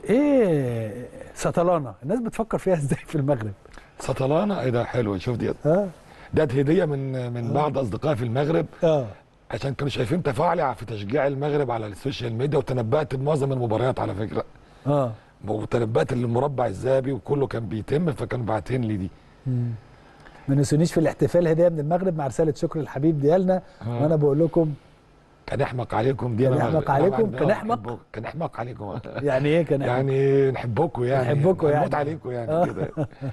ايه سطلانه الناس بتفكر فيها ازاي في المغرب؟ سطلانه ايه ده؟ حلو. شوف دي ده هديه من بعض اصدقائي في المغرب. عشان كانوا شايفين تفاعلي في تشجيع المغرب على السوشيال ميديا، وتنبأت بمعظم المباريات على فكره. وتنبأت المربع الذهبي وكله كان بيتم، فكانوا باعتين لي دي. ما نسونيش في الاحتفال، هديه من المغرب مع رساله شكر الحبيب ديالنا. وانا بقول لكم كان احمق عليكم دي. كان احمق عليكم. كان احمق. كان احمق عليكم. يعني ايه كان احمق؟ يعني نحبكم، يعني نحبكم، يعني نموت عليكم يعني كده.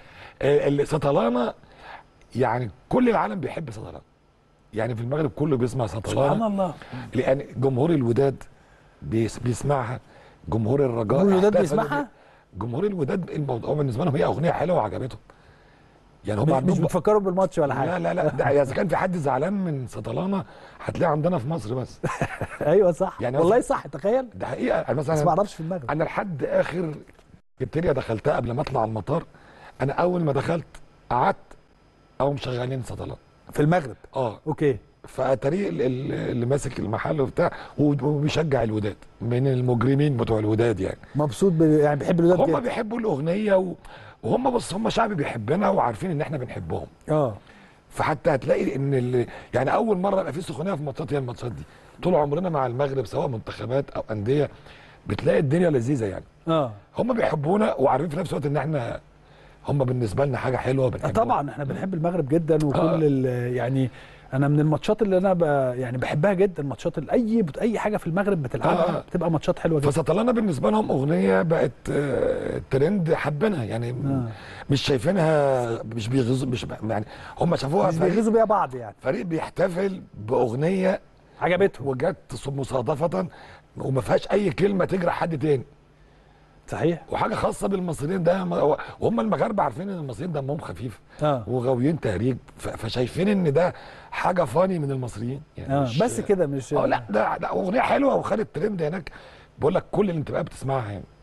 السطلانه يعني كل العالم بيحب سطلانه، يعني في المغرب كله بيسمع سطلانه. سبحان الله. لان جمهور الوداد بيسمعها، جمهور الرجاء جمهور الوداد بيسمعها. جمهور الوداد الموضوع بالنسبه لهم هي اغنيه حلوه وعجبتهم. يعني هم مش بتفكروا بالماتش ولا حاجه؟ لا ده اذا كان في حد زعلان من سطلانه هتلاقيه عندنا في مصر بس. ايوه صح، يعني والله صح. تخيل ده حقيقه. مثلا بس ما اعرفش في المغرب. انا لحد اخر كريتيريا دخلتها قبل ما اطلع المطار، انا اول ما دخلت قعدت او مشغلين سطلانه في المغرب. اوكي. فاتاري اللي ماسك المحل وبتاع وبيشجع الوداد، من المجرمين بتوع الوداد يعني. مبسوط يعني بيحب الوداد هم بيحبوا الاغنيه وهم بص هم شعب بيحبنا وعارفين ان احنا بنحبهم. فحتى هتلاقي ان يعني اول مره يبقى في سخونيه في ماتشات هي الماتشات دي. طول عمرنا مع المغرب سواء منتخبات او انديه بتلاقي الدنيا لذيذه يعني. هم بيحبونا وعارفين في نفس الوقت ان احنا هم بالنسبه لنا حاجه حلوه بنحبها. طبعا احنا بنحب المغرب جدا، وكل يعني انا من الماتشات اللي انا يعني بحبها جدا، ماتشات اي حاجه في المغرب بتلعبها بتبقى ماتشات حلوه جدا. فسطلانه بالنسبه لهم اغنيه بقت ترند حابينها يعني. مش شايفينها مش بيغزوا، مش يعني هم شافوها مش بيغزوا بيها بعض، يعني فريق بيحتفل باغنيه عجبتهم وجت مصادفه وما فيهاش اي كلمه تجرح حد تاني. صحيح. وحاجه خاصه بالمصريين ده، وهم المغاربه عارفين ان المصريين دمهم خفيف وغاويين تهريج، فشايفين ان ده حاجه فاني من المصريين يعني. بس كده مش لا ده اغنيه حلوه وخدت ترند هناك. بقول لك كل الانتباهات بتسمعها يعني.